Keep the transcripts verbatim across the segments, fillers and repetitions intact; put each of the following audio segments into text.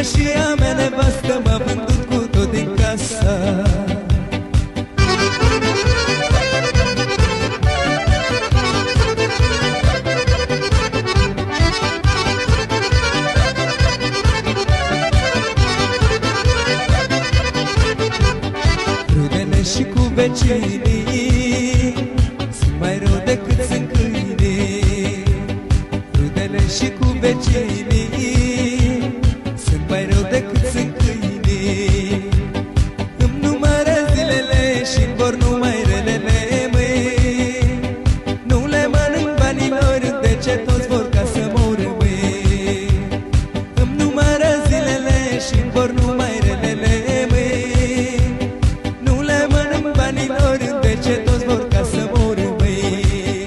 și a mea nevastă m-a vândut cu tot din casa. Rudele și cu vecinii sunt mai rău decât sunt câinii. Rudele și cu vecinii sunt mai rău decât sunt câinii. Îmi numără zilele și-mi vor numai relele, măi. Nu le mănânc banilor, de ce toți vor ca să mor, măi. Îmi numără zilele și-mi vor numai relele, măi. Nu le mănânc banilor, de ce toți vor ca să mor, măi.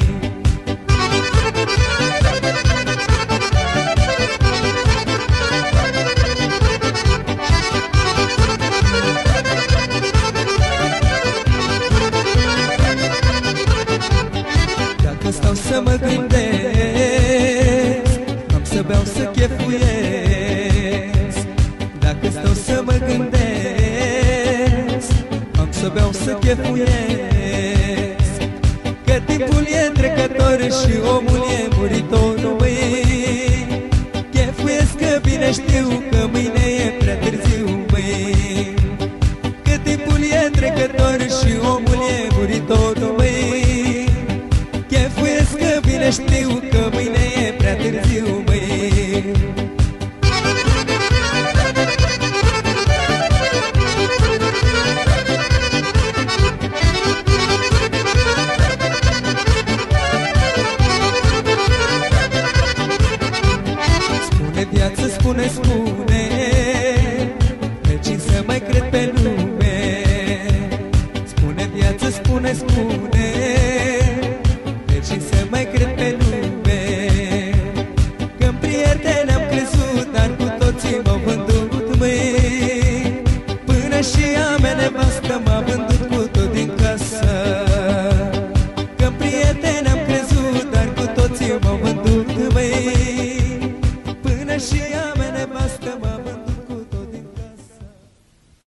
Dacă stau să mă gândesc, am să beau să chefuiesc. Dacă stau să mă gândesc, am să beau să chefuiesc. Că timpul e trecător și omul e muritor, măi. Chefuiesc că bine știu că mâine e prea târziu, măi. Că timpul e trecător și omul e muritor, măi. Chefuiesc că bine știu că mâine e prea târziu, măi. Spune viață, spune, spune, pe cine să mai cred pe lume. Spune viață, spune, spune, pe cine să mai cred pe lume. Că-n prieteni am crezut, dar cu toții m-au vândut, măi. Până și a mea nevastă m-a vândut